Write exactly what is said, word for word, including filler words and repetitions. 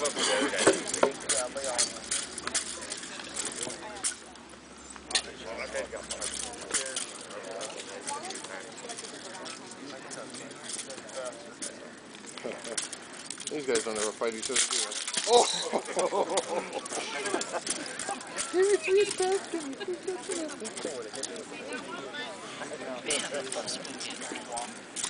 These guys don't ever fight each other, do they? Oh! Give me three steps, give me three steps.